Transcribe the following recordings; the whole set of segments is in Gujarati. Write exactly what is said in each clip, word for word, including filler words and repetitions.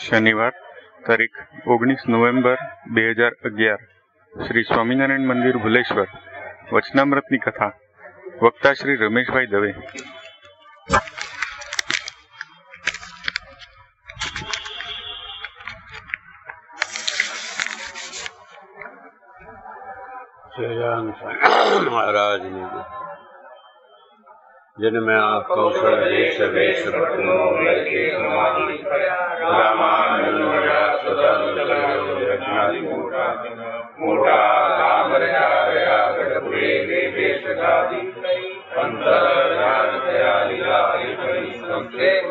शनिवार तारीख ओगनीस नोवेम्बर બે હજાર અગિયાર श्री स्वामीनारायण मंदिर भुलेश्वर वचनामृतनी कथा वक्ता श्री रमेशभाई दवे। महाराज जिन में कौशल देश वेश पटनो लड़के समाधि रामानंद सदन रचनादि मोटा मोटा राम रचाया गढ़पुरे वेश गादि अंतर ज्ञान दया लीला हरि संक्षेप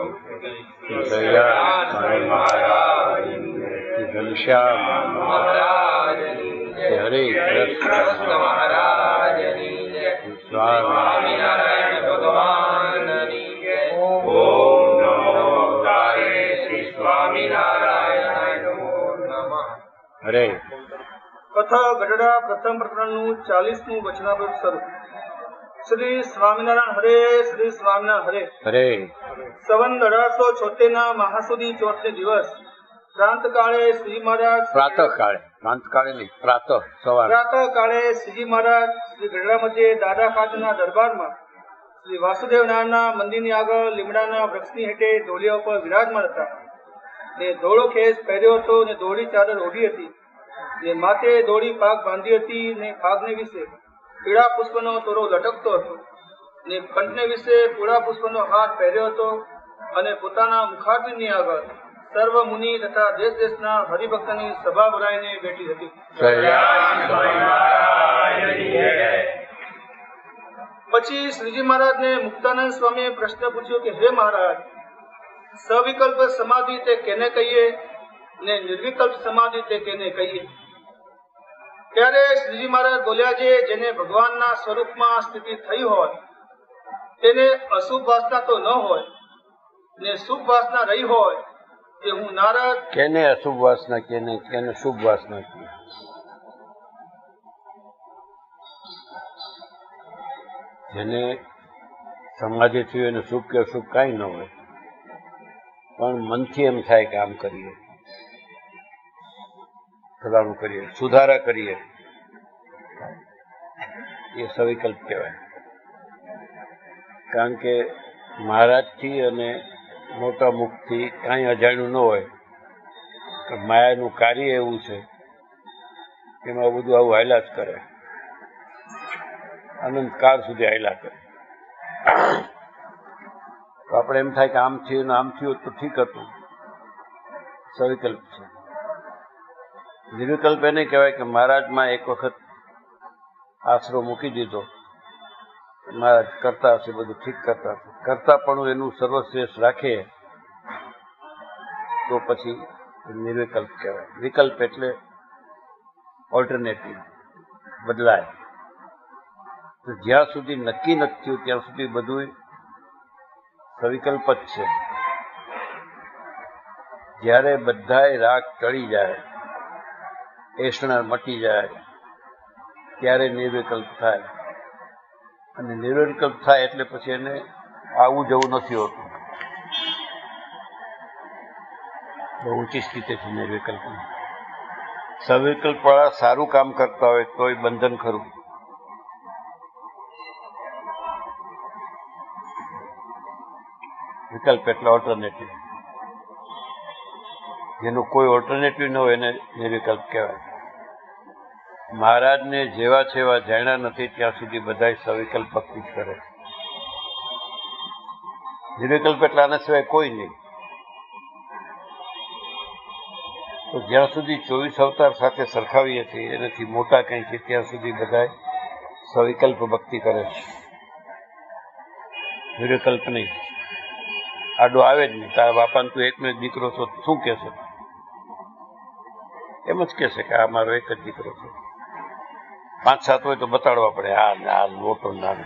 महाराज घनश्याम महाराज हरे कृष्ण महाराज स्वामीनारायण भगवान ओम नमो तारे श्री स्वामीनारायण नमः। हरे कथा गढ़ડા प्रथम प्रकरणનું ચાલીસમું વચનામૃત શરૂ। શ્રી સ્વામિનારાયણ હરે શ્રી સ્વામિનારાયણ હરે હરે સવન અઢારસો છોતેર ના મહાસુદી ચોથને દિવસ પ્રાંત કાળે શ્રી મહારાજ પ્રાતઃ કાળે પ્રાંત કાળે નહીં પ્રાતઃ સવાર પ્રાતઃ કાળે શ્રીજી મહારાજ શ્રી ગઢડા મધ્યે દાદા ખાતરના દરબારમાં શ્રી વાસુદેવ નારાયણના મંદિરની આગળ લીમડાના વૃક્ષની હેઠે ઢોલિયા ઉપર વિરાજમાન હતા ને ધોળો ખેસ પહેર્યો હતો ને ધોળી ચાદર ઓઢી હતી ને માથે ધોળી પાગ બાંધી હતી ને પાગને વિશે પીળા પુષ્પનો તોરો લટકતો હતો ને કંઠને વિશે પીળા પુષ્પનો હાર પહેર્યો હતો અને પોતાના મુખારબિંદની આગળ સર્વ મુનિ તથા દેશ દેશના હરિભક્તની સભા ભરાઈને બેઠી હતી। પછી શ્રીજી મહારાજને મુક્તાનંદ સ્વામીએ પ્રશ્ન પૂછ્યો કે હે મહારાજ, સવિકલ્પ સમાધિ તે કેને કહીએ ને નિર્વિકલ્પ સમાધિ તે કેને કહીએ? ત્યારે શ્રીજી મહારાજ બોલ્યા છે, જેને ભગવાનના સ્વરૂપમાં સ્થિતિ થઈ હોય તેને અશુભ વાસના તો ન હોય ને શુભ વાસના રહી હોય કે હું નારદ કેને અશુભ વાસના કેને કેને શુભ વાસના કે જેને સમાધિ થયું એને શુભ કે અશુભ કાંઈ ન હોય, પણ મનથી એમ થાય કે આમ કરીએ, ફલાણું કરીએ, સુધારા કરીએ, એ સવિકલ્પ કહેવાય। કારણ કે મહારાજથી અને મોટા મુખથી કાંઈ અજાણ્યું ન હોય કે માયાનું કાર્ય એવું છે એમાં બધું આવું હાલ્યા જ કરે, અનંતકાળ સુધી હાલ્યા કરે। તો આપણે એમ થાય કે આમ થયું ને આમ થયું તો ઠીક હતું, સવિકલ્પ છે। નિર્વિકલ્પ એને કહેવાય કે મહારાજમાં એક વખત આશરો મૂકી દીધો, મહારાજ કરતા હશે, બધું ઠીક કરતા હશે, કરતા પણ એનું સર્વશ્રેષ્ઠ રાખે તો પછી નિર્વિકલ્પ કહેવાય। વિકલ્પ એટલે ઓલ્ટરનેટિવ, બદલાય। તો જ્યાં સુધી નક્કી નથી થયું ત્યાં સુધી બધું સવિકલ્પ જ છે। જ્યારે બધાય રાગ ટળી જાય, એષણા મટી જાય, ત્યારે નિર્વિકલ્પ થાય, અને નિર્વિકલ્પ થાય એટલે પછી એને આવું જવું નથી હોતું, બહુ ઊંચી સ્થિતિ છે નિર્વિકલ્પ। સવિકલ્પ વાળા સારું કામ કરતા હોય તોય બંધન ખરું, વિકલ્પ એટલે ઓલ્ટરનેટિવ, જેનું કોઈ ઓલ્ટરનેટિવ ન હોય એને નિર્વિકલ્પ કહેવાય। મહારાજને જેવા છે એવા જાણ્યા નથી ત્યાં સુધી બધા સવિકલ્પ ભક્તિ જ કરે। નિર્વિકલ્પ એટલે આના સિવાય કોઈ નહીં। તો જ્યાં સુધી ચોવીસ અવતાર સાથે સરખાવીએ છીએ એનાથી મોટા કંઈ છે ત્યાં સુધી બધા સવિકલ્પ ભક્તિ કરે છે, નિર્વિકલ્પ નહીં। આડો આવે જ નહીં, તારા બાપાને તું એકનો એક દીકરો છો શું કહેશે? એમ જ કહેશે કે આ મારો એક જ દીકરો છે। પાંચ સાત હોય તો બતાડવા પડે, આ ને આ મોટો નાનો।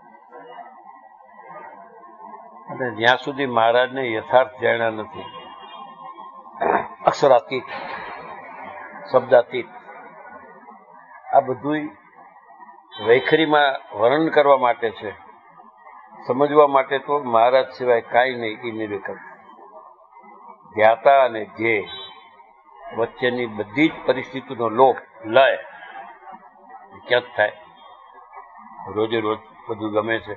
અને જ્યાં સુધી મહારાજને યથાર્થ જાણ્યા નથી, અક્ષરાતીત, શબ્દાતીત, આ બધું વૈખરીમાં વર્ણન કરવા માટે છે, સમજવા માટે તો મહારાજ સિવાય કાંઈ નહીં, એ નિર્વિકલ્પ। ધ્યાતા અને ધ્યેય વચ્ચેની બધી જ પરિસ્થિતિનો લોપ લય ક્યાં થાય? રોજે રોજ બધું ગમે છે.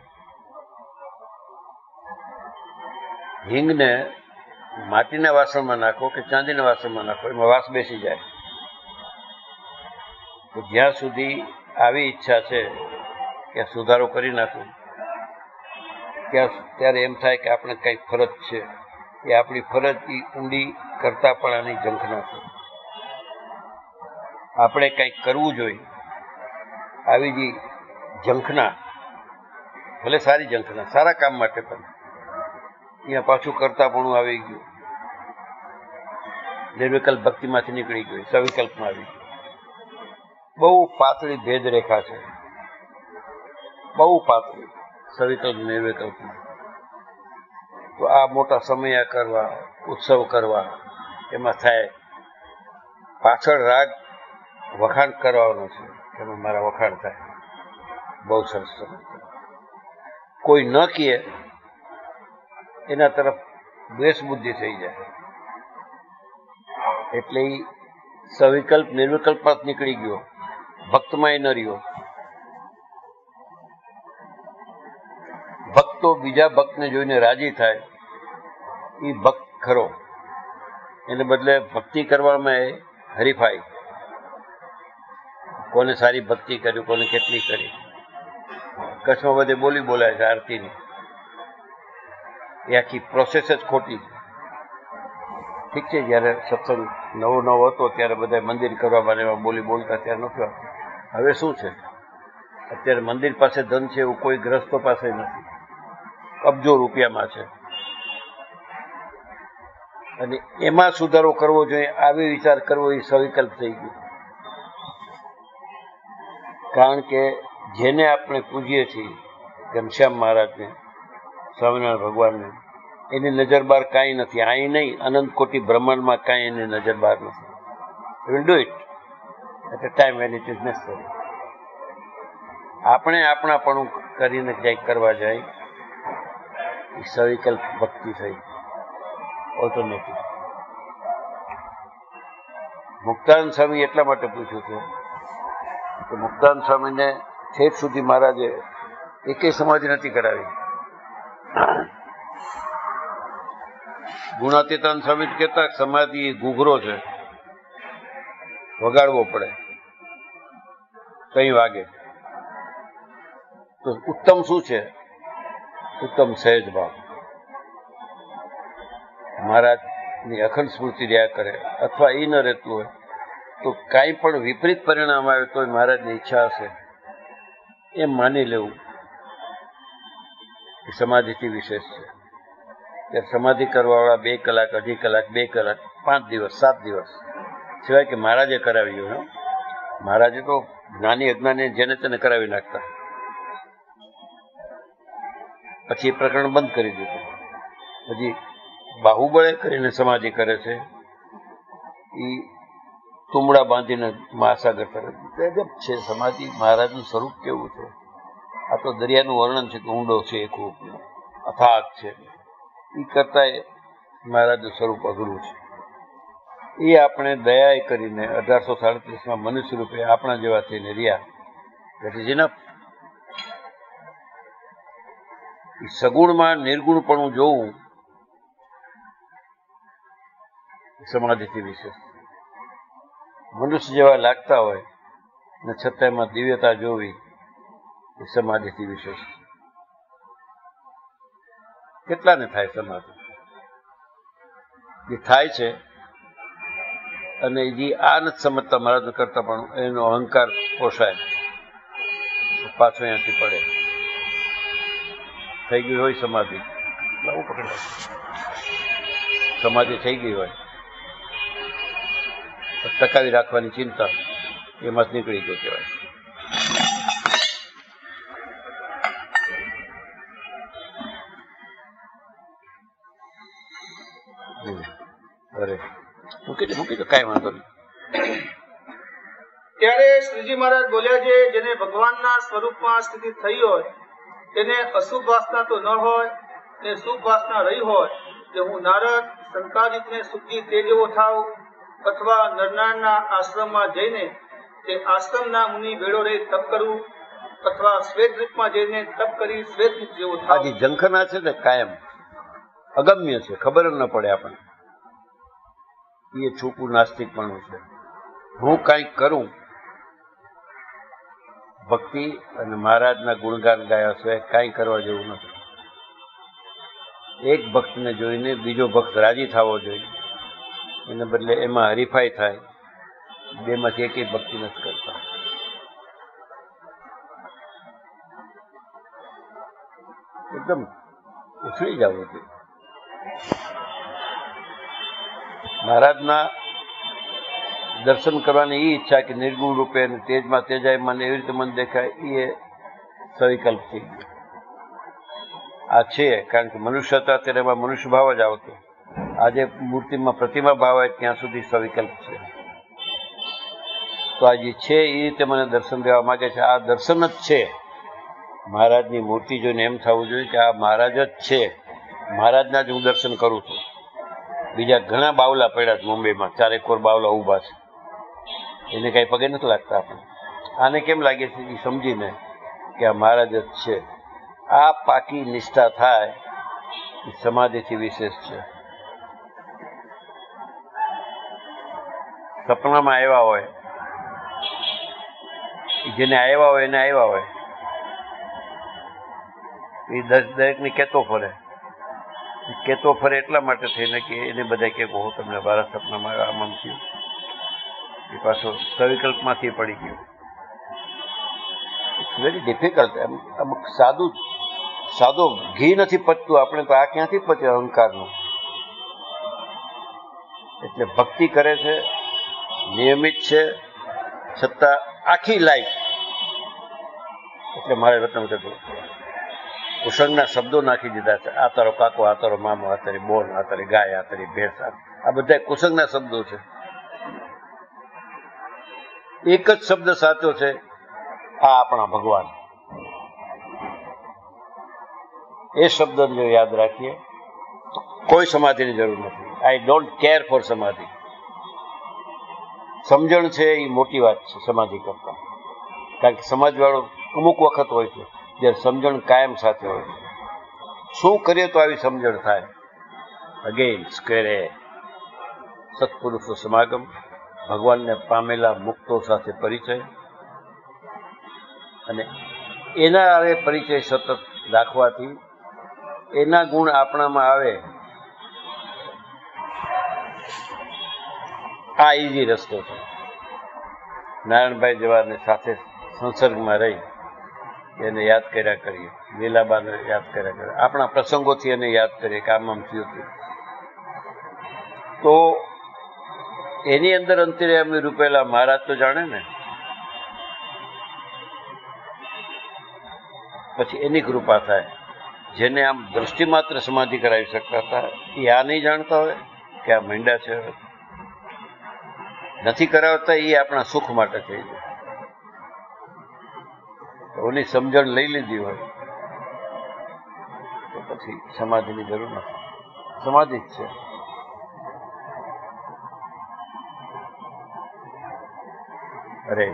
હિંગને માટીના વાસણમાં નાખો કે ચાંદીના વાસણમાં નાખો, એમાં વાસ બેસી જાય. તો જ્યાં સુધી આવી ઈચ્છા છે કે સુધારો કરી નાખું, ત્યાં ત્યારે એમ થાય કે આપણે કંઈક ફરજ છે, એ આપણી ફરજ એ ઊંડી કરતાપણાની ઝંખના છે. આપણે કંઈક કરવું જોઈએ આવી જ ઝંખના, ભલે સારી ઝંખના, સારા કામ માટે પણ અહીંયા પાછું કરતાપણું આવી ગયું. નિર્વિકલ્પ ભક્તિમાંથી નીકળી ગયું, સવિકલ્પમાં આવી ગયું. બહુ પાતળી ભેદરેખા છે, બહુ પાતળી સવિકલ્પ નિર્વિકલ્પમાં. તો આ મોટા સમયા કરવા, ઉત્સવ કરવા, એમાં થાય પાછળ રાગ વખાણ કરવાનો છે, એમાં મારા વખાણ થાય. બહુ સરસ સમજ. કોઈ ન કહે એના તરફ દ્વેષ બુદ્ધિ થઈ જાય. એટલે સવિકલ્પ નિર્વિકલ્પમાં નીકળી ગયો, ભક્તમાં ન રહ્યો. ભક્તો બીજા ભક્તને જોઈને રાજી થાય, એ ભક્ત ખરો. એને બદલે ભક્તિ કરવામાં એ હરીફાઈ, કોને સારી ભક્તિ કરી, કોને કેટલી કરી. કચ્છમાં બધે બોલી બોલાય છે આરતીની, એ આખી પ્રોસેસ જ ખોટી છે. ઠીક છે, જયારે સત્સંગ નવો નવો હતો ત્યારે બધા મંદિર કરવા માટે એમાં બોલી બોલતા, ત્યારે નથી આવતું. હવે શું છે, અત્યારે મંદિર પાસે ધન છે એવું કોઈ ગ્રસ્તો પાસે નથી, અબજો રૂપિયામાં છે. અને એમાં સુધારો કરવો જોઈએ, આવી વિચાર કરવો એ સવિકલ્પ થઈ ગયો. કારણ કે જેને આપણે પૂજીએ છીએ, ઘનશ્યામ મહારાજને, સ્વામિનારાયણ ભગવાનને, એની નજર બહાર કાંઈ નથી. અહીં નહીં, અનંત કોટી બ્રહ્માંડમાં કાંઈ એની નજર બહાર નથી. Will do it at a time when it is necessary. આપણે આપણાપણું કરીને ક્યાંક કરવા જાય, એ સવિકલ્પ ભક્તિ થઈ, ઓલ્ટરનેટિવ. મુક્તાનંદ સ્વામી એટલા માટે પૂછ્યું છે કે મુક્તાનંદ સ્વામીને ઠેઠ સુધી મહારાજે એકેય સમાધિ નથી કરાવી. ગુણાતીતાનંદ સ્વામી કહેતા સમાધિ ઘૂઘરો છે, વગાડવો પડે, કઈ વાગે. તો ઉત્તમ શું છે? ઉત્તમ સહેજ ભાવ. મહારાજની અખંડ સ્મૃતિ રહ્યા કરે, અથવા એ ન રહેતું હોય તો કાંઈ પણ વિપરીત પરિણામ આવે તો મહારાજની ઈચ્છા હશે એમ માની લેવું એ સમાધિથી વિશેષ છે. ત્યારે સમાધિ કરવાવાળા બે કલાક, અઢી કલાક, બે કલાક, પાંચ દિવસ, સાત દિવસ, સિવાય કે મહારાજે કરાવી હોય. મહારાજે તો જ્ઞાની અજ્ઞાની જેને તેને કરાવી નાખતા, પછી એ પ્રકરણ બંધ કરી દીધું. હજી બાહુબળે કરીને સમાધિ કરે છે, એ તુંબડા બાંધીને મહાસાગર કરે ગજબ છે. સમાધિ મહારાજનું સ્વરૂપ કેવું છે! આ તો દરિયાનું વર્ણન છે કે ઊંડો છે, ખૂબ અથાગ છે. એ કરતા મહારાજનું સ્વરૂપ અઘરું છે. એ આપણે દયા કરીને અઢારસો સાડત્રીસમાં મનુષ્ય રૂપે આપણા જેવા થઈને રહ્યા. That is enough. સગુણમાં નિર્ગુણપણું જોવું સમાધિથી વિશેષ. મનુષ્ય જેવા લાગતા હોય ને છતાં એમાં દિવ્યતા જોવી એ સમાધિથી વિશેષ. કેટલાને થાય સમાધિ? જે થાય છે અને જે આ નથી સમજતા મહારાજ કરતા પણ એનો અહંકાર પોષાય, પાછો અહીંયાથી પડે. થઈ ગઈ હોય સમાધિ, લાવું પકડે, સમાધિ થઈ ગઈ હોય, ટકાવી રાખવાની ચિંતા, એમાં જ નીકળી ગયો કહેવાય. અરે મૂકી દે, મૂકી દે, કાંઈ વાંધો નહીં. ત્યારે શ્રીજી મહારાજ બોલ્યા છે, જેને ભગવાનના સ્વરૂપમાં સ્થિતિ થઈ હોય તેને અશુભ વાસના તો ન હોય ને શુભ વાસના રહી હોય કે હું નારદ સંકાદિતને શુદ્ધિ તે જેવો થાવ, અથવા નરનાળના આશ્રમમાં જઈને તે આશ્રમના મુનિ ભેળો રહી તપ કરવું, અથવા શ્વેત દ્વીપમાં જઈને તપ કરી શ્વેત દ્વીપ જેવો થાવ. આ જે ઝંખના છે ને કાયમ અગમ્ય છે, ખબર જ ન પડે આપણને. એ છૂપું નાસ્તિકપણું છે. હું કંઈક કરું ભક્તિ અને મહારાજના ગુણગાન ગાયા છે, કાંઈ કરવા જેવું નથી. એક ભક્તને જોઈને બીજો ભક્ત રાજી થવો જોઈએ, એને બદલે એમાં હરીફાઈ થાય. બેમાંથી એકેય ભક્તિ નથી કરતા. એકદમ ઉછળી જવું જોઈએ. મહારાજના દર્શન કરવાની એ ઈચ્છા કે નિર્ગુણ રૂપે અને તેજમાં તેજાય મને એવી રીતે મન દેખાય, એ સવિકલ્પ થઈ ગયો. આ છે કારણ કે મનુષ્ય હતા ત્યારે એમાં મનુષ્ય ભાવ જ આવતો. આજે મૂર્તિમાં પ્રતિમા ભાવ હોય ત્યાં સુધી સવિકલ્પ છે. તો આ જે છે એ રીતે મને દર્શન દેવા માંગે છે. આ દર્શન જ છે. મહારાજની મૂર્તિ જોઈને એમ થવું જોઈએ કે આ મહારાજ જ છે, મહારાજના જ હું દર્શન કરું છું. બીજા ઘણા બાવલા પડ્યા છે મુંબઈમાં, ચારેક કોર બાવલા ઊભા છે, એને કાંઈ પગે નથી લાગતા. આપણે આને કેમ લાગે છે? એ સમજીને કે આ મહારાજ જ છે. આ પાકી નિષ્ઠા થાય એ સમાધિથી વિશેષ છે. સપનામાં આવ્યા હોય, જેને આવ્યા હોય એને આવ્યા હોય, એ દરેકને કેતો ફરે. કેતો ફરે એટલા માટે થઈને કે એને બધા કે હું તમને મારા સપનામાં આમ થયું. એ પાછો સવિકલ્પમાંથી પડી ગયો. It's very difficult. એમ અમુક સાદું સાદો ઘી નથી પચતું આપણે તો. આ ક્યાંથી પચે અહંકારનું? એટલે ભક્તિ કરે છે, નિયમિત છે, છતાં આખી લાઈફ. એટલે મારે રત્ન કીધું કુસંગના શબ્દો નાખી દીધા છે. આ તારો કાકો, આ તારો મામો, આ તારી બોન, આ તારી ગાય, આ તારી ભેંસ, આ બધા કુસંગના શબ્દો છે. એક જ શબ્દ સાચો છે, આ આપણા ભગવાન. એ શબ્દને જો યાદ રાખીએ તો કોઈ સમાધિની જરૂર નથી. આઈ ડોન્ટ કેર ફોર સમાધિ. સમજણ છે એ મોટી વાત છે સમાધિ કરતા. કારણ કે સમાજવાળો અમુક વખત હોય છે જ્યારે સમજણ કાયમ સાથે હોય છે. શું કરીએ તો આવી સમજણ થાય? અગેન સ્ક્વેરે સત્પુરુષો સમાગમ, ભગવાનને પામેલા મુક્તો સાથે પરિચય, અને એના આવે પરિચય સતત રાખવાથી એના ગુણ આપણામાં આવે. આ ઈઝી રસ્તો છે. નારાયણભાઈ જવાને સાથે સંસર્ગમાં રહી એને યાદ કર્યા કરીએ, લીલાબાને યાદ કર્યા કરીએ, આપણા પ્રસંગોથી એને યાદ કરીએ કે આમ આમ થયું હતું. તો એની અંદર અંતર્યામી રૂપેલા મહારાજ તો જાણે ને, પછી એની કૃપા થાય. જેને આમ દ્રષ્ટિ માત્ર સમાધિ કરાવી શકતા હતા એ આ નહીં જાણતા હોય કે આ મીંડા છે. નથી કરાવતા એ આપણા સુખ માટે થઈ જાય. ઓની સમજણ લઈ લીધી હોય તો પછી સમાધિની જરૂર નથી. સમાધિ જ છે. અરે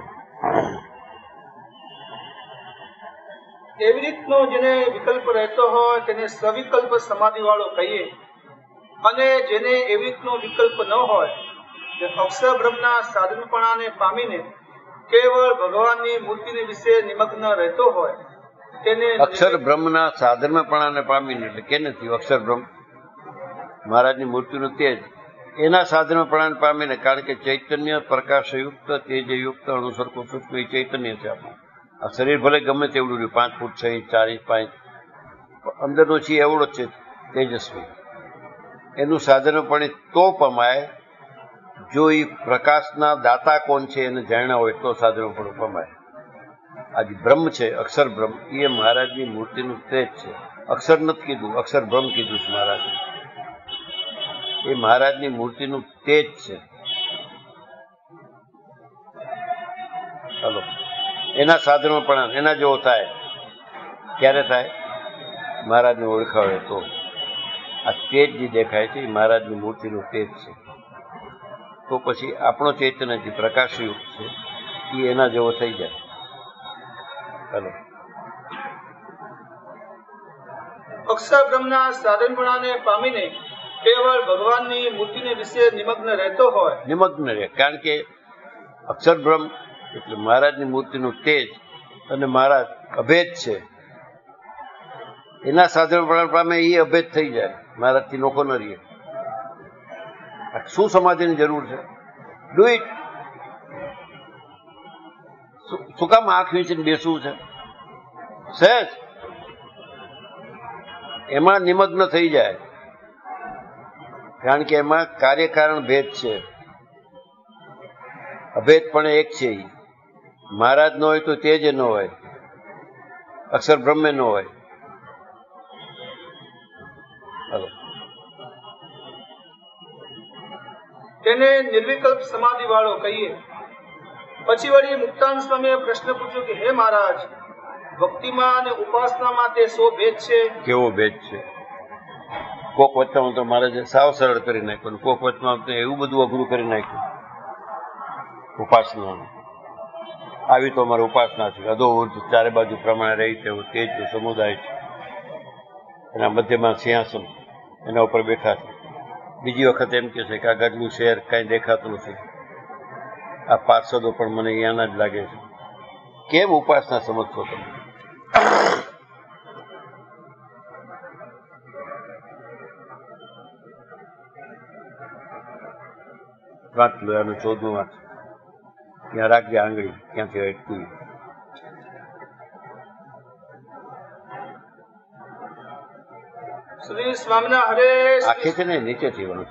એવી રીતનો જેને વિકલ્પ રહેતો હોય તેને સવિકલ્પ સમાધિ વાળો કહીએ, અને જેને એવી રીતનો વિકલ્પ ન હોય તે અક્ષર બ્રહ્મના સાધનપણાને પામીને કેવળ ભગવાનની મૂર્તિની વિશે નિમગ્ન રહેતો હોય તેને અક્ષર બ્રહ્મના સાધનપણાને પામીને, એટલે કેને થયું અક્ષર બ્રહ્મ? મહારાજની મૂર્તિનું તેજ એના સાધનપણાને પામીને. કારણ કે ચૈતન્ય પ્રકાશયુક્ત, તેજયુક્ત, અણુસરખું સૂક્ષ્મ એ ચૈતન્ય છે આપણું. આ શરીર ભલે ગમે તેવડું રહ્યું, પાંચ ફૂટ છ ઇંચ, ચાર ઇંચ, પાંચ, અંદરનો છે એવડો જ છે તેજસ્વી. એનું સાધનપણે તો પમાય જો એ પ્રકાશના દાતા કોણ છે એને જાણ્યા હોય તો સાધનપણું પમાય. આજે બ્રહ્મ છે, અક્ષર બ્રહ્મ, એ મહારાજની મૂર્તિનું તેજ છે. અક્ષર નથી કીધું, અક્ષર બ્રહ્મ કીધું છે મહારાજે. એ મહારાજની મૂર્તિનું તેજ છે. ચાલો એના સાધનો પણ એના જેવો થાય. ક્યારે થાય? મહારાજને ઓળખાવે તો. આ તેજ જે દેખાય છે એ મહારાજની મૂર્તિનું તેજ છે. તો પછી આપણો ચૈતન્ય જે પ્રકાશયુક્ત છે એ એના જેવો થઈ જાય. ચાલો. અક્ષર બ્રહ્મના સાધનપણાને પામીને કેવળ ભગવાનની મૂર્તિને વિશે નિમગ્ન રહેતો હોય નિમગ્ન રહે, કારણ કે અક્ષર બ્રહ્મ એટલે મહારાજની મૂર્તિનું તેજ અને મહારાજ અભેદ છે. એના સાધનપણા પામે એ અભેદ થઈ જાય, મહારાજથી નોખો ન રહીએ. શું સમાધિની જરૂર છે? Do it. શું કામ આંખ વીંચીને બેસવું છે? સહેજ એમાં નિમગ્ન થઈ જાય, કારણ કે એમાં કાર્યકારણ ભેદ છે. અભેદ પણ એક છે. મહારાજ ન હોય તો તેજ ન હોય, અક્ષર બ્રહ્મે ન હોય. તેને નિર્વિકલ્પ સમાધિ વાળો કહીએ. પછી વળી મુક્તાન સ્વામીએ પ્રશ્ન પૂછ્યો કે હે મહારાજ, ભક્તિમાં અને ઉપાસનામાં તે શો ભેદ છે? કેવો ભેદ છે? કોક વચમાં તો મહારાજે સાવ સરળ કરી નાખ્યું, કોક વચમાં એવું બધું અઘરું કરી નાખ્યું. ઉપાસના આવી તો અમારી ઉપાસના છે, અધો ઉર્ધ ચારે બાજુ પ્રમાણે રહી તેવું તેજ સમુદાય છે, એના મધ્યમાં સિંહાસન, એના ઉપર બેઠા છે. બીજી વખત એમ કે છે કે આ ગઢનું શહેર કાંઈ દેખાતું નથી, આ પાર્ષદો પણ મને અહીંયાના જ લાગે છે. કેમ ઉપાસના સમજશો તમે? વાંચ લો એનું ચૌદમું વાંચ. ત્યાં રાખજે આંગળી, ક્યાંથી અટકી. શ્રી સ્વામિના હરે. આખે છે ને નીચેથી વાંચ.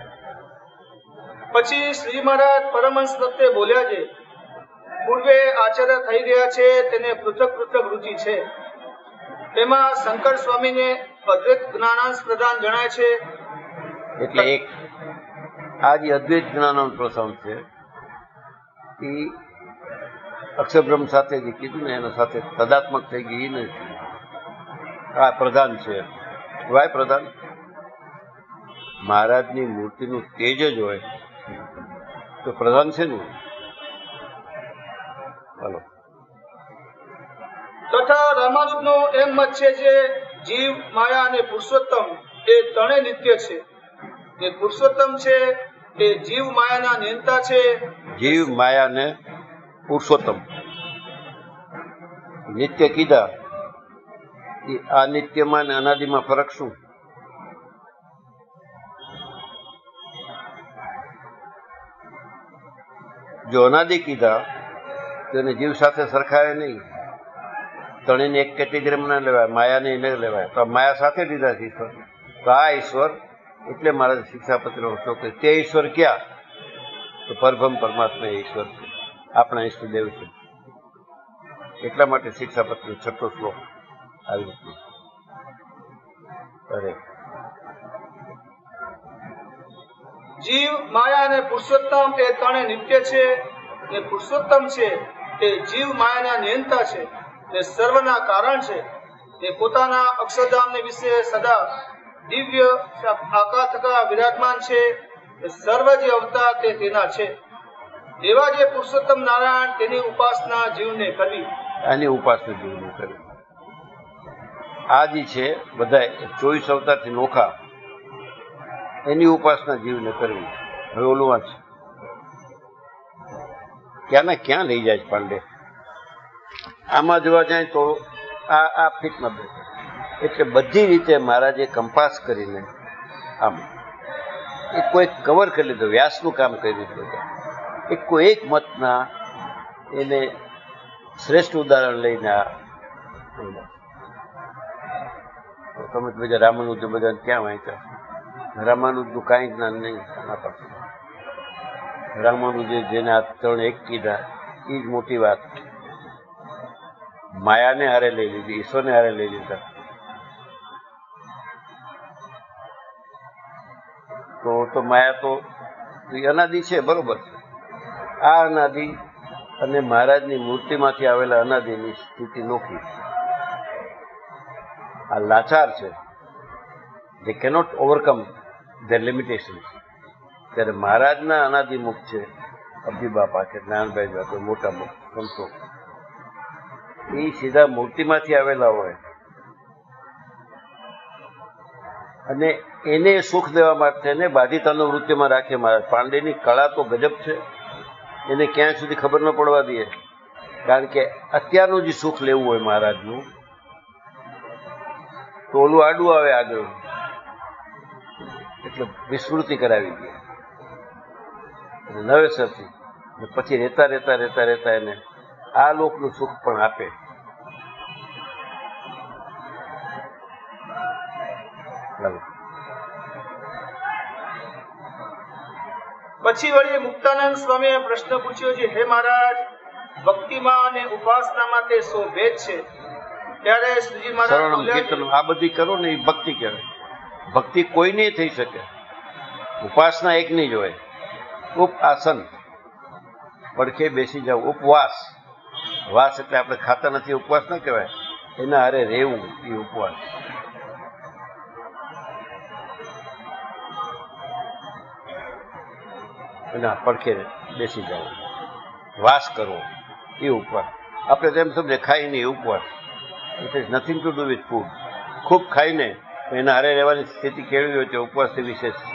પછી શ્રી મહારાજ પરમહંસ દત્તે બોલ્યા છે, પૂર્વે આચાર્ય થઈ ગયા છે તેને પૃથક પૃથક રુચિ છે. તેમાં શંકર સ્વામીને અદ્વૈત જ્ઞાનાંશ પ્રદાન જણાય છે. એટલે એક આ જે અદ્વૈત જ્ઞાનાંશ પ્રસંગ છે એ અક્ષરબ્રહ્મ સાથે જે કીધું ને એના સાથે તદાત્મક થઈ ગઈ એ નથી. આ પ્રધાન છે. વાય પ્રધાન મહારાજની મૂર્તિનું તેજ જ હોય તો પ્રધાન છે ને. ચાલો. તથા રામાનુજનો એમ મત છે જે જીવ, માયા અને પુરુષોત્તમ એ ત્રણે નિત્ય છે. એ પુરુષોત્તમ છે એ જીવ માયાના નિયંતા છે. જીવ માયા ને પુરુષોત્તમ નિત્ય કીધા. આ નિત્યમાં ને અનાદિમાં ફરક શું? જો અનાદિ કીધા તો એને જીવ સાથે સરખાય નહીં. ત્રણેયને એક કેટેગરીમાં ના લેવાય, માયાને ન લેવાય. તો માયા સાથે લીધા છે ઈશ્વર. તો આ ઈશ્વર એટલે મારા શિક્ષાપત્ર ચોકે તે ઈશ્વર ક્યાં? તો પરબ્રહ્મ પરમાત્મા એ ઈશ્વર છે, આપણા ઈષ્ટદેવ છે. એટલા માટે શિક્ષાપત્ર છઠ્ઠો શ્લોક આવી રીતનું. અરે જીવ, માયા અને પુરુષોત્તમ એ ત્રણે નિત્ય છે. એ પુરુષોત્તમ છે એ જીવ માયાના નિયંતા છે, એ સર્વના કારણ છે. એ પોતાના અક્ષરધામને વિશે સદા દિવ્ય આકાર થતા વિરાજમાન છે. એ સર્વ જે અવતાર તે તેના છે. એવા જે પુરુષોત્તમ નારાયણ તેની ઉપાસના જીવને કરવી. આની ઉપાસના જીવને કરવી. આ જે છે બધા ચોવીસ અવતારથી નોખા, એની ઉપાસના જીવને કરવી. હવે ઓલું વાંચ. ક્યાં ને ક્યાં લઈ જાય પાંડે. આમાં જોવા જાય તો આ આ ફીટમાં બે એટલે બધી રીતે મહારાજે કંપાસ કરીને આમ એ કોઈ કવર કરી લીધો, વ્યાસનું કામ કરી દીધું. એ કોઈ એક મતના એને શ્રેષ્ઠ ઉદાહરણ લઈને આ તમે બધા રામાનુજ બધા ક્યાં વાંચ્યા? રામાનુજનું કાંઈ જ્ઞાન નહીં આના પાસે. રામાનુજે જેને આ ત્રણ એક કીધા એ જ મોટી વાત. માયાને હારે લઈ લીધી, ઈશ્વરને હારે લઈ લીધા. તો તો માયા તો અનાદિ છે, બરોબર છે. આ અનાદિ અને મહારાજની મૂર્તિમાંથી આવેલા અનાદિની સ્થિતિ નોખી. આ લાચાર છે. they cannot overcome their limitations. ત્યારે મહારાજના અનાદિમુખ છે અબ્દી બાપા કે જ્ઞાનભાઈ બાપા મોટા મોટા સંતો, એ સીધા મૂર્તિમાંથી આવેલા હોય અને એને સુખ દેવા માટે એને બાધિતાનો વૃત્તિમાં રાખે મહારાજ. પાંડેની કળા તો ગજબ છે, એને ક્યાંય સુધી ખબર ન પડવા દે. કારણ કે અત્યારનું જે સુખ લેવું હોય મહારાજનું તો ઓલું આડું આવે આગળ, એટલે વિસ્મૃતિ કરાવી દે નવેસરથી. પછી રહેતા રહેતા રહેતા રહેતા એને આ લોકનું સુખ પણ આપે. પછી વળી મુક્તાનંદ સ્વામીએ પ્રશ્ન પૂછ્યો છે, હે મહારાજ, ભક્તિમાં અને ઉપાસનામાં તે સો ભેદ છે. ત્યારે શ્રીજી શરણમ મહારાજ કીર્તન આ બધી કરો ને એ ભક્તિ કહેવાય. ભક્તિ કોઈની થઈ શકે, ઉપાસના એકની જ હોય. ઉપાસન પડખે બેસી જાવ, ઉપવાસ, વાસ એટલે આપણે ખાતા નથી ઉપવાસ ના કહેવાય, એના હારે રહેવું એ ઉપવાસ. એના પડખે બેસી જાવ, વાસ કરવો એ ઉપવાસ. આપણે તેમ સમજે ખાઈને એ ઉપવાસ. It is nothing to do with food. ખૂબ ખાઈને એના હારે રહેવાની સ્થિતિ કેળવી હોય તો ઉપવાસથી વિશેષ છે.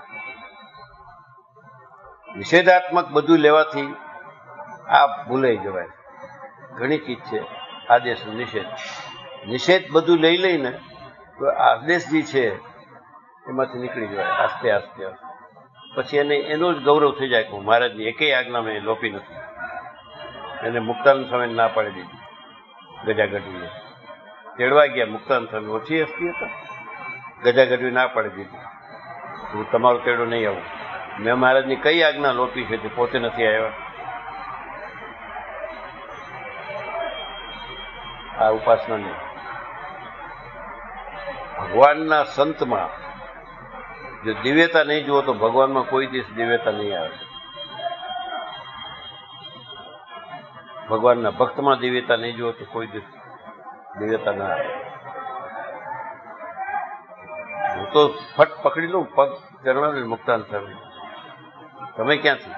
નિષેધાત્મક બધું લેવાથી આ ભૂલાઈ જવાય. ઘણી ચીજ છે આદેશ નિષેધ. નિષેધ બધું લઈ લઈને તો આદેશ જે છે એમાંથી નીકળી જવાય આસ્તે આસ્તે. પછી એને એનો જ ગૌરવ થઈ જાય કે મહારાજની એકેય આજ્ઞા મેં લોપી નથી. એને મુક્તાનંદ સ્વામીને ના પાડી દીધી ગજાગઢવીએ. તેડવા ગયા મુક્તાનંદ સ્વામી ઓછી હસ્તી હતા, ગજાગઢવી ના પાડી દીધી, હું તમારો તેડો નહીં આવું. મેં મહારાજની કઈ આજ્ઞા લોપી છે તે પોતે નથી આવ્યા. આ ઉપાસના નહીં. ભગવાનના સંતમાં જો દિવ્યતા નહીં જુઓ તો ભગવાનમાં કોઈ દિવસ દિવ્યતા નહીં આવે. ભગવાનના ભક્તમાં દિવ્યતા નહીં જુઓ તો કોઈ દિવસ દિવ્યતા ના આવે. હું તો ફટ પકડી લઉં પગ ચરણા મુક્તાન સ્વામી, તમે ક્યાંથી?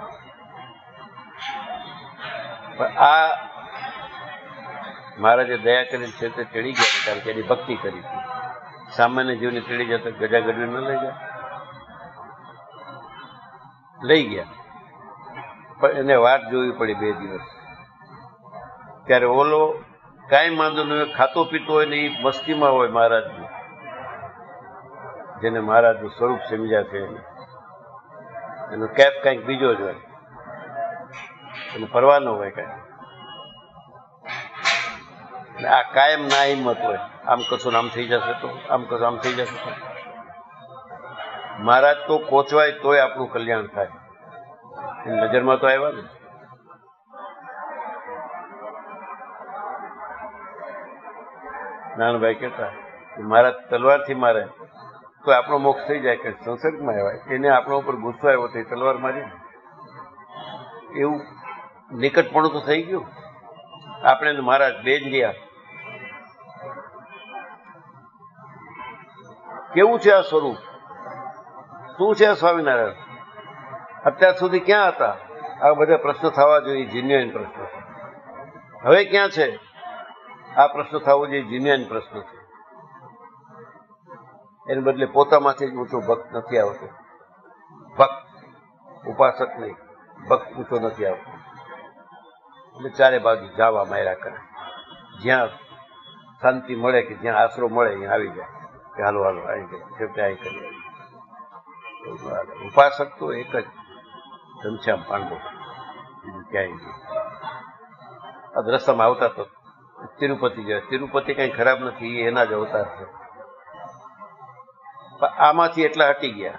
પણ આ મહારાજે દયા કરીને છે તે ચડી ગયા, કારણ કે એની ભક્તિ કરી હતી. સામાન્ય જીવને ચડી જતો ગજાગઢવી ન લઈ ગયા, લઈ ગયા પણ એને વાટ જોવી પડી બે દિવસ. ત્યારે ઓલો કાંઈ વાંધો નહીં, ખાતો પીતો હોય ને એ મસ્તીમાં હોય મહારાજની, જેને મહારાજનું સ્વરૂપ સમજ્યા છે એને. એનો કેપ કંઈક બીજો જ હોય, એને પરવા ન હોય કાંઈ. આ કાયમ ના હિંમત હોય, આમ કશો આમ થઈ જશે તો આમ કશો આમ થઈ જશે તો. મહારાજ તો કોચવાય તોય આપણું કલ્યાણ થાય. એની નજરમાં તો આવ્યા ને. નાનભાઈ કહેતા મહારાજ તલવારથી મારે તો આપણો મોક્ષ થઈ જાય, કે સંસર્ગમાં આવ્યા એને આપણો ઉપર ગુસ્સો આવ્યો તો એ તલવાર મારી. એવું નિકટપણું તો થઈ ગયું. આપણે મહારાજ બે જ રહ્યા. કેવું છે આ સ્વરૂપ? શું છે આ સ્વામિનારાયણ? અત્યાર સુધી ક્યાં હતા? આ બધા પ્રશ્નો થવા જોઈએ, જીન્યુઇન પ્રશ્નો છે. હવે ક્યાં છે? આ પ્રશ્ન થવો જોઈએ, જીન્યુઇન પ્રશ્ન છે. એને બદલે પોતામાંથી જ ઊંચો ભક્ત નથી આવતો. ભક્ત ઉપાસક નહીં, ભક્ત ઊંચો નથી આવતો. એટલે ચારે બાજુ જાવા માર્યા કરે. જ્યાં શાંતિ મળે કે જ્યાં આશરો મળે અહીંયા આવી જાય કે હાલો હાલો આવી જાય, છેવટે આવી કરી. ઉપાસક તો એક જ ઘનશ્યામ પાંડવ, બીજું ક્યાંય નહીં. આ રસ્તામાં આવતા તો તિરુપતિ જાય. તિરુપતિ કઈ ખરાબ નથી, એ એના જ અવતાર છે. પણ આમાંથી એટલા હટી ગયા.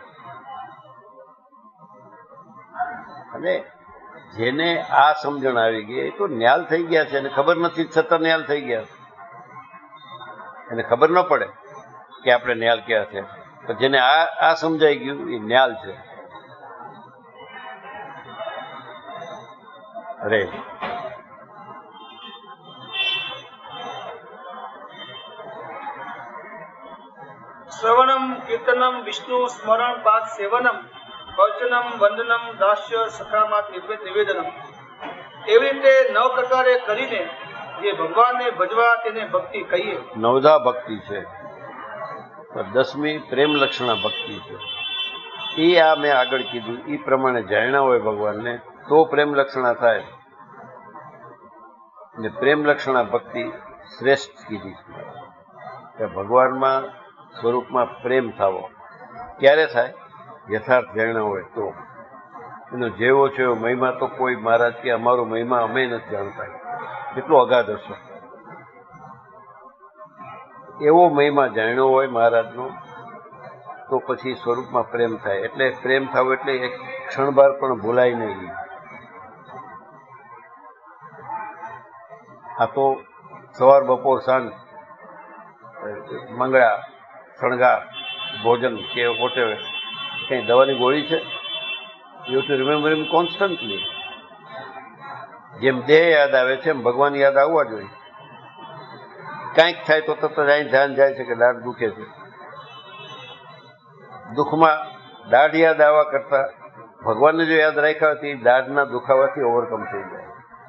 અને જેને આ સમજણ આવી ગઈ એ તો ન્યાલ થઈ ગયા છે. એને ખબર નથી છતાં ન્યાલ થઈ ગયા. એને ખબર ન પડે કે આપણે ન્યાલ ક્યાં છે, પણ જેને આ આ સમજાઈ ગયું એ ન્યાલ છે. અરે શ્રવણમ કીર્તનમ વિષ્ણુ સ્મરણ પાઠ સેવનમ અર્ચનમ વંદનમ દાસ્ય સખામાત નિવેદનમ, એવી રીતે નવ પ્રકારે કરીને જે ભગવાનને ભજવા તેને ભક્તિ કહીએ. નવધા ભક્તિ છે. દસમી પ્રેમ લક્ષણા ભક્તિ છે. એ આ મેં આગળ કીધું એ પ્રમાણે જાણ્યા હોય ભગવાનને તો પ્રેમ લક્ષણા થાય. ને પ્રેમ લક્ષણા ભક્તિ શ્રેષ્ઠ કીધી છે. ભગવાનમાં સ્વરૂપમાં પ્રેમ થવો ક્યારે થાય? યથાર્થ જાણ્યા હોય તો. એનો જેવો છે એવો મહિમા તો કોઈ મહારાજ કે અમારો મહિમા અમે નથી જાણતા, કેટલો અગાધ હશે. એવો મહિમા જાણ્યો હોય મહારાજનો તો પછી સ્વરૂપમાં પ્રેમ થાય. એટલે પ્રેમ થવો એટલે એક ક્ષણભર પણ ભૂલાય નહીં. આ તો સવાર બપોર સાંજ મંગળા શણગાર ભોજન કે વોટેવર કંઈ દવાની ગોળી છે? You to remember him constantly. જેમ દેહ યાદ આવે છે એમ ભગવાન યાદ આવવા જોઈએ. કાંઈક થાય તો તરત જ અહીં ધ્યાન જાય છે કે દાઢ દુખે છે. દુઃખમાં દાઢ યાદ આવવા કરતા ભગવાનને જો યાદ રાખ્યા હતી દાઢના દુખાવાથી ઓવરકમ થઈ જાય.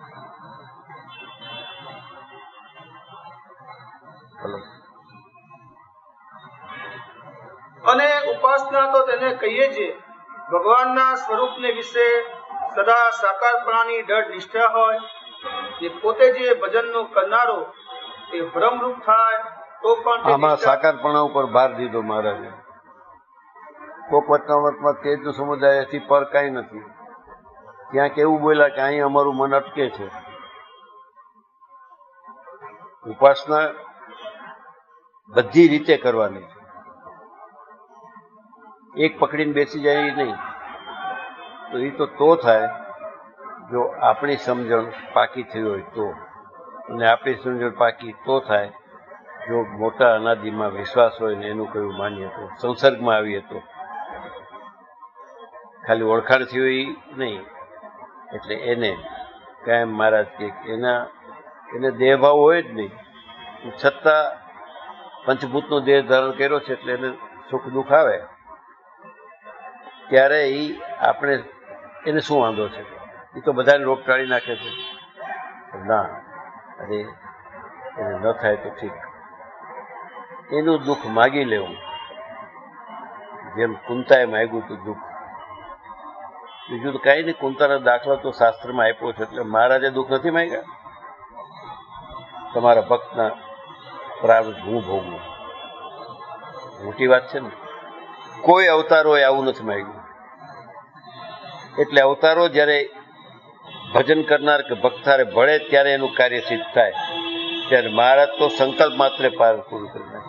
હલો. અને ઉપાસના તો તેને કહીએ છીએ ભગવાનના સ્વરૂપને વિશે સદા સાકારપણાની દૃઢ નિષ્ઠા હોય. જે પોતે જે ભજનનો કરનારો એ ભ્રમરૂપ થાય તો પણ આમાં સાકારપણા ઉપર ભાર દીધો મહારાજે. કોક વચનામૃતમાં તેજનો સમુદાયથી પર કાંઈ નથી. ત્યાં કેવું બોલ્યા કે અહીં અમારું મન અટકે છે. ઉપાસના બધી રીતે કરવાની છે. એક પકડીને બેસી જાય નહીં. તો એ તો તો થાય જો આપણી સમજણ પાકી થઈ હોય તો. અને આપણી સમજણ પાકી તો થાય જો મોટા અનાદિમાં વિશ્વાસ હોય ને એનું કયું માનીએ તો, સંસર્ગમાં આવીએ તો. ખાલી ઓળખાણથી હોય નહીં. એટલે એને કાયમ મહારાજ કે એના એને દેહભાવ હોય જ નહીં. છતાં પંચભૂતનો દેહ ધારણ કર્યો છે એટલે એને સુખ દુઃખ આવે ત્યારે એ આપણે એને શું વાંધો છે? એ તો બધાને રોગ ટાળી નાખે છે. ના, અરે એને ન થાય તો ઠીક. એનું દુઃખ માગી લેવું, જેમ કુંતાએ માગ્યું હતું દુઃખ. બીજું તો કાંઈ નહીં. કુંતાનો દાખલો તો શાસ્ત્રમાં આપ્યો છે. એટલે મહારાજે દુઃખ નથી માગ્યા. તમારા ભક્તના પ્રારબ્ધ હું ભોગવું, મોટી વાત છે ને. કોઈ અવતારોએ આવું નથી માગ્યું. એટલે અવતારો જ્યારે ભજન કરનાર કે ભક્તારે ભળે ત્યારે એનું કાર્ય સિદ્ધ થાય. ત્યારે મહારાજ તો સંકલ્પ માત્ર પાર પૂરું કરી નાખે.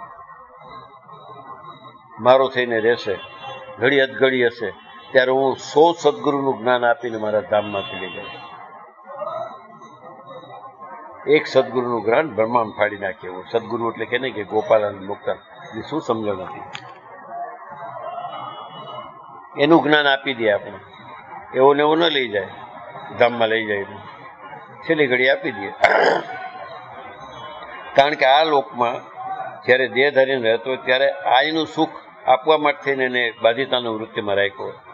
મારો થઈને રહેશે, ઘડી અધઘડી હશે ત્યારે હું સો સદગુરુનું જ્ઞાન આપીને મારા ધામમાંથી લઈ જાય. એક સદગુરુનું જ્ઞાન બ્રહ્માંડ ફાડી નાખે એવું. સદગુરુ એટલે કે નહીં કે ગોપાલન મુક્તા, એ શું સમજણ નથી. એનું જ્ઞાન આપી દે આપણે. એવું ને એવું ન લઈ જાય, ધામમાં લઈ જાય. છેલ્લી ઘડી આપી દે. કારણ કે આ લોકમાં જ્યારે દેહ ધરીને રહેતો હોય ત્યારે આજનું સુખ આપવા માટે થઈને એને બાધિતાનું વૃત્તિમાં રાખ્યો હોય.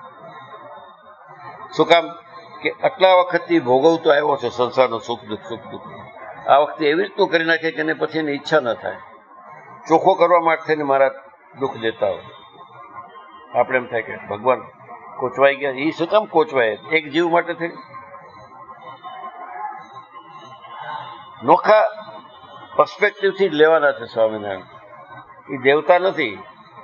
શું કામ? કે આટલા વખતથી ભોગવતો આવ્યો છે સંસારનો સુખ દુઃખ સુખ દુઃખ. આ વખતે એવી રીતનું કરી નાખે કે એને પછી એની ઈચ્છા ન થાય. ચોખ્ખો કરવા માટે થઈને મારા દુઃખ દેતા હોય. આપણે એમ થાય કે ભગવાન કોચવાઈ ગયા. એ શું કામ કોચવાય? એક જીવ માટે થઈ. નોખા પર્સપેક્ટિવથી જ લેવાના છે સ્વામિનારાયણ. એ દેવતા નથી.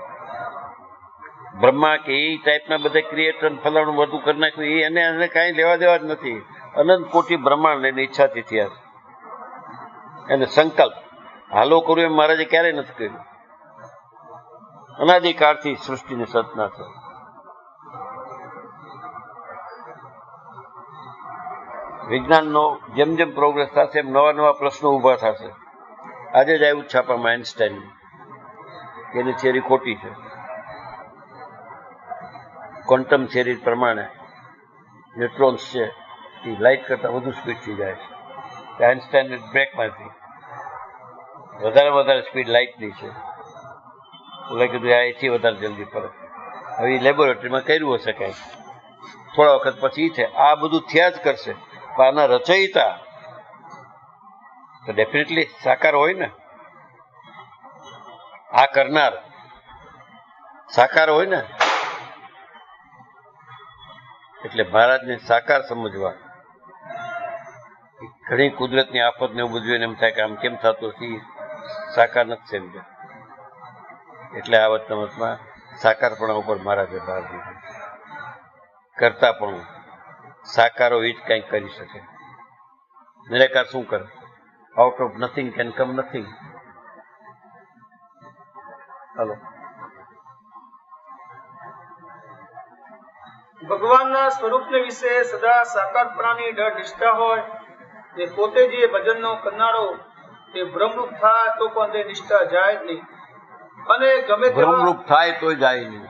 બ્રહ્મા કે એ ટાઈપના બધા ક્રિએટર ફલાણું બધું કરી નાખ્યું. એ એને એને કાંઈ લેવા દેવા જ નથી. અનંત કોટી બ્રહ્માંડ એની ઈચ્છાથી થયા. એને સંકલ્પ હાલો કરવું એમ મહારાજે ક્યારેય નથી કર્યું. અનાદિકાળથી સૃષ્ટિની સર્જના છે. વિજ્ઞાનનો જેમ જેમ પ્રોગ્રેસ થશે એમ નવા નવા પ્રશ્નો ઉભા થશે. આજે જ આવ્યું છાપામાં આઇન્સ્ટાઈન એની થિયરી ખોટી છે. ક્વોન્ટમ થિયરી પ્રમાણે ન્યુટ્રોન્સ છે એ લાઇટ કરતાં વધુ સ્પીડથી જાય છે. આઇન્સ્ટાઈન બ્રેકમાંથી વધારે વધારે સ્પીડ લાઇટની છે. એટલે કીધું આ એથી વધારે જલ્દી ફરે. હવે લેબોરેટરીમાં કર્યું હશે કંઈ, થોડા વખત પછી છે આ બધું થયા જ કરશે. પણ આના રચયિતા તો ડેફિનેટલી સાકાર હોય ને, આ કરનાર સાકાર હોય ને. એટલે મહારાજને સાકાર સમજવા. ઘણી કુદરતની આફતને એવું બધું એમ થાય કે આમ કેમ થતું હશે, સાકાર નથી સમજ્યા. એટલે આ વતનમાં સાકારપણા ઉપર મહારાજે ભાર દીધો. કરતા પણ સાકારો એ જ કંઈક કરી શકે. નિરાકાર શું કરે? Out of nothing can come nothing. હાલો, ભગવાનના સ્વરૂપને વિશે સદા સાકારપણાની દૃઢ નિષ્ઠા હોય ને પોતે જે ભજનનો કરનારો તે ભ્રમરૂપ થાય તો પણ તે નિષ્ઠા જાય જ નહીં. અને ગમે ભ્રમરૂપ થાય તો જાય નહીં.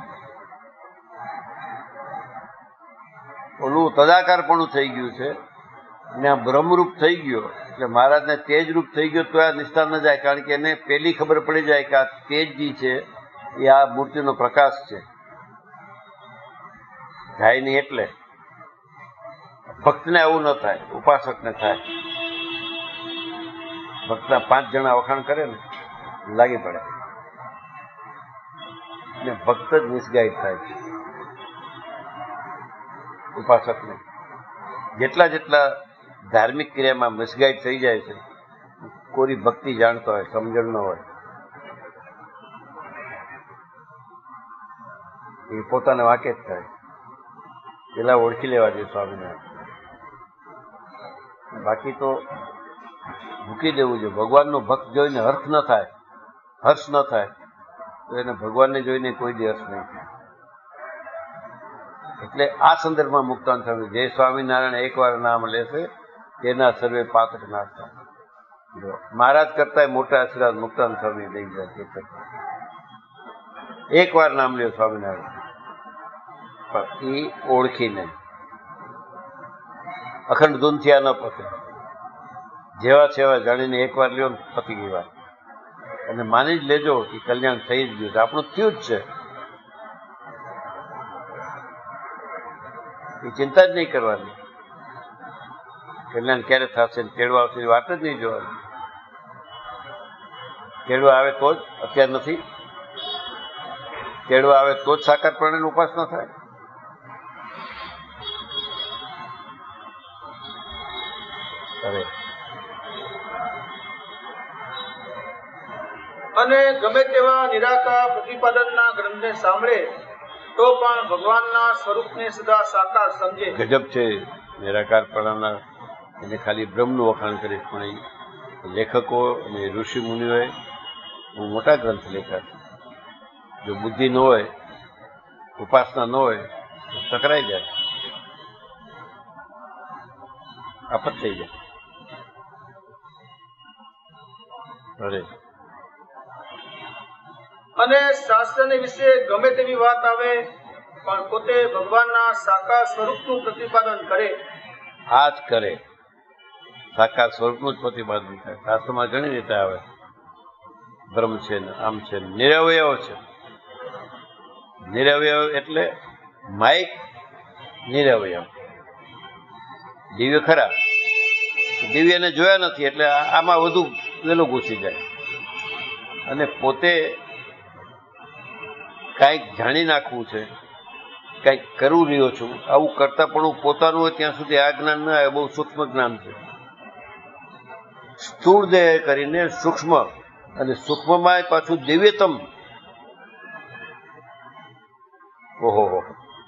ઓલું તદાકારપણું થઈ ગયું છે ને આ બ્રહ્મરૂપ થઈ ગયો એટલે મહારાજને તેજરૂપ થઈ ગયો તો આ નિષ્ઠા ન જાય. કારણ કે એને પેલી ખબર પડી જાય કે આ તેજજી છે એ આ મૂર્તિનો પ્રકાશ છે. જાય નહીં. એટલે ભક્તને આવું ન થાય, ઉપાસકને થાય. ભક્તના પાંચ જણા વખાણ કરે ને લાગી પડે ને ભક્ત જ મિસગાઈડ થાય છે. ઉપાસકને જેટલા જેટલા ધાર્મિક ક્રિયામાં મિસગાઈડ થઈ જાય છે, કોરી ભક્તિ જાણતો હોય, સમજણ ન હોય, એ પોતાને વાંકે જ થાય. પેલા ઓળખી લેવા જોઈએ સ્વામિનારાયણ. બાકી તો મૂકી દેવું જોઈએ. ભગવાનનો ભક્ત જોઈને હર્ષ ન થાય, હર્ષ ન થાય તો એને ભગવાનને જોઈને કોઈ દિવસ નહીં થાય. એટલે આ સંદર્ભમાં મુક્તાન સ્વામી જે સ્વામિનારાયણ એકવાર નામ લેશે તેના સર્વે પાતક નાશ થાય. મહારાજ કરતા મોટા આશીર્વાદ મુક્તાન સ્વામી લઈ જાય. એક વાર નામ લ્યો સ્વામિનારાયણ, પણ એ ઓળખીને અખંડ ધૂનથી આ ન પતે. જેવા સેવા જાણીને એક વાર લ્યો પતી ગઈ વાત. અને માની જ લેજો કે કલ્યાણ થઈ જ ગયું છે, આપણું થયું જ છે. એ ચિંતા જ નહીં કરવાની. કલ્યાણ ક્યારે થશે, તેડવા આવશે વાત જ નહીં જોવાની. તેડવા આવે તો જ, અત્યારે નથી. તેડવા આવે તો જ સાકારપણાની ઉપાસના થાય. હવે અને ગમે તેવા નિરાકાર પ્રતિપાદનના ગ્રંથને સાંભળે તો પણ ભગવાનના સ્વરૂપને સદા સાકાર સમજે. ગજબ છે નિરાકારપણાના. એને ખાલી બ્રહ્મનું વખાણ કરીશ, પણ એ લેખકો અને ઋષિ મુનિઓએ બહુ મોટા ગ્રંથ લખ્યા છે. જો બુદ્ધિ ન હોય, ઉપાસના ન હોય તો ટકરાઈ જાય, આફત થઈ જાય. અરે અને શાસ્ત્રને વિશે ગમે તેવી વાત આવે પણ પોતે ભગવાનના સાકાર સ્વરૂપનું પ્રતિપાદન કરે. આ જ કરે, સાકાર સ્વરૂપનું જ પ્રતિપાદન થાય. શાસ્ત્રમાં ઘણી રીતે આવે. બ્રહ્મ છે ને આમ છે, નિરવયવ છે. નિરવયવ એટલે માઇક નિરવયવ. દિવ્ય ખરા, દિવ્યને જોયા નથી એટલે આમાં વધુ વેલો ઘૂસી જાય. અને પોતે કાંઈક જાણી નાખવું છે, કાંઈક કરવું રહ્યો છું, આવું કરતા પણ હું પોતાનું હોય ત્યાં સુધી આ જ્ઞાન ન આવે. બહુ સૂક્ષ્મ જ્ઞાન છે. સ્થૂળ દેહ કરીને સૂક્ષ્મ, અને સૂક્ષ્મમાં પાછું દિવ્યતમ. ઓહો હો,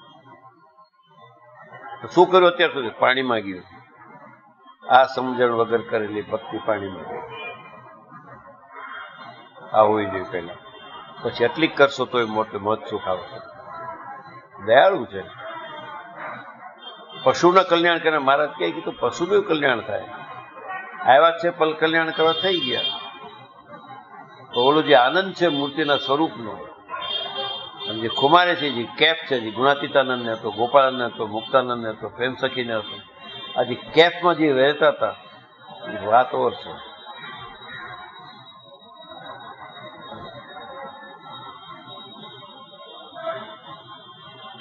શું કર્યું અત્યાર સુધી? પાણીમાં ગયું. આ સમજણ વગર કરેલી ભક્તિ પાણીમાં ગઈ. આ હોવી જોઈએ પહેલા, પછી એટલી કરશો તો એ મોટું મત સુખ આવશે. દયાળુ છે. પશુના કલ્યાણ કરે. મહારાજ કહે કે પશુનું કલ્યાણ થાય. આવ્યા છે પલ કલ્યાણ કરવા, થઈ ગયા. તો ઓલો જે આનંદ છે મૂર્તિના સ્વરૂપનો, અને જે ખુમારે છે, જે કેફ છે, જે ગુણાતીતાનંદને હતો, ગોપાળાનંદને હતો, મુક્તાનંદને હતો, પ્રેમ સખીને હતો, આ જે કેફમાં જે રહેતા હતા એ વાત ઓર છે.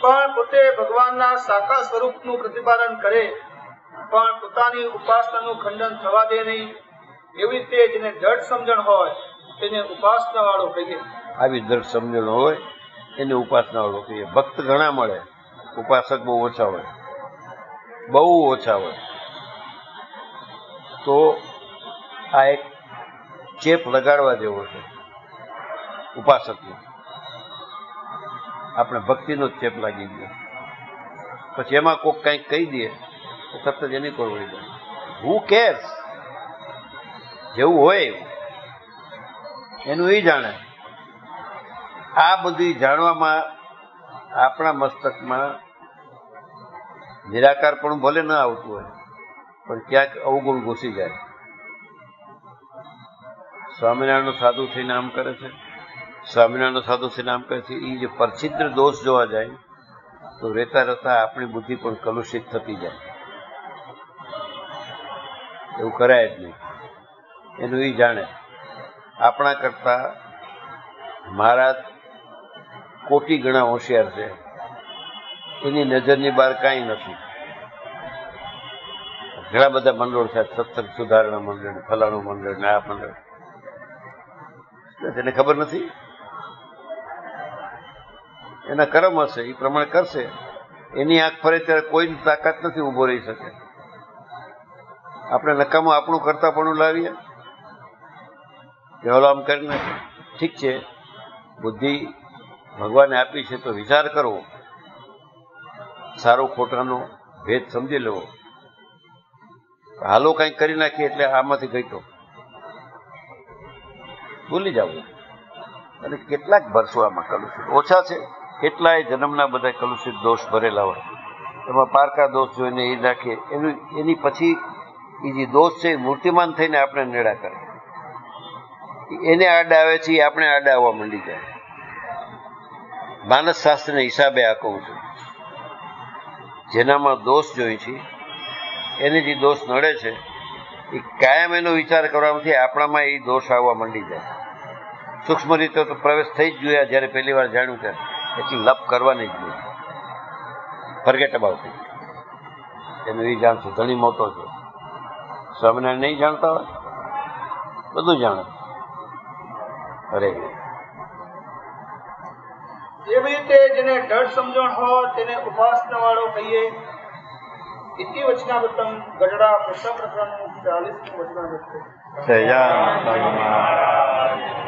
પણ પોતે ભગવાનના સાકાર સ્વરૂપનું પ્રતિપાદન કરે પણ પોતાની ઉપાસનાનું ખંડન થવા દે નહીં, એવી રીતે જેને જડ સમજણ હોય તેને ઉપાસના વાળો કહીએ. આવી દ્રઢ સમજણ હોય એને ઉપાસના વાળો કહીએ. ભક્ત ઘણા મળે, ઉપાસક બહુ ઓછા હોય, બહુ ઓછા હોય. તો આ એક ચેપ લગાડવા જેવો છે ઉપાસકનો. આપણે ભક્તિનો જ ચેપ લાગી ગયો, પછી એમાં કોઈક કંઈક કહી દે તો સતત એની પર વળી જાય. Who cares? જેવું હોય એનું એ જાણે. આ બધું જાણવામાં આપણા મસ્તકમાં નિરાકાર પણ ભલે ન આવતું હોય પણ ક્યાંક અવગુણ ઘૂસી જાય. સ્વામિનારાયણનો સાધુ થઈને આમ કરે છે, સ્વામિનારાયણનો સાધુ થઈને આમ કરે છે. એ જે પરછિદ્ર દોષ જોવા જાય તો રહેતા રહેતા આપણી બુદ્ધિ પણ કલુષિત થતી જાય. એવું કરાય જ નહીં. એનું એ જાણે. આપણા કરતા મહારાજ કોટી ગણા હોશિયાર છે, એની નજરની બહાર કાંઈ નથી. ઘણા બધા મંડળ છે, સત્સંગ સુધારણા મંડળ, ફલાણું મંડળ ને આ મંડળ. એને ખબર નથી, એના કર્મ હશે એ પ્રમાણે કરશે. એની આંખ ફરે ત્યારે કોઈની તાકાત નથી ઉભો રહી શકે. આપણે નકામું આપણું કરતા પણ લાવીએ કે ઓલો આમ કરી નાખે. ઠીક છે, બુદ્ધિ ભગવાને આપી છે તો વિચાર કરવો, સારો ખોટાનો ભેદ સમજી લેવો. હાલો કંઈક કરી નાખીએ એટલે આમાંથી ગઈતો ભૂલી જવું. અને કેટલાક ભરસો આમાં કલુષિત ઓછા છે, કેટલાય જન્મના બધા કલુષિત દોષ ભરેલા હોય. એમાં પારકા દોષ જોઈને એ નાખીએ, એનું એની પછી એ જે દોષ છે એ મૂર્તિમાન થઈને આપણે નેડા કરે. એને આડા આવે છે એ આપણે આડા આવવા માંડી જાય. માનસ શાસ્ત્રના હિસાબે આ કહું છું. જેનામાં દોષ જોઈ છે એને જે દોષ નડે છે એ કાયમ એનો વિચાર કરવાથી આપણામાં એ દોષ આવવા માંડી જાય. સૂક્ષ્મ રીતે તો પ્રવેશ થઈ જ જોયા જ્યારે પહેલી વાર જાણ્યું ત્યારે, એટલે લપ કરવાની જ નહીં. Forget about it. એનું એ જાણશું. ધણી મોટો છે, સ્વામિનારાયણ નહીં જાણતા હોય, બધું જાણે. અરે એવી રીતે જેને જડ સમજણ હોય તેને ઉપાસના વાળો કહીએ. ઇતિ વચનામૃતમ ગઢડા પ્રથમ પ્રકરણનું ચાલીસમું વચનામૃત છે. જય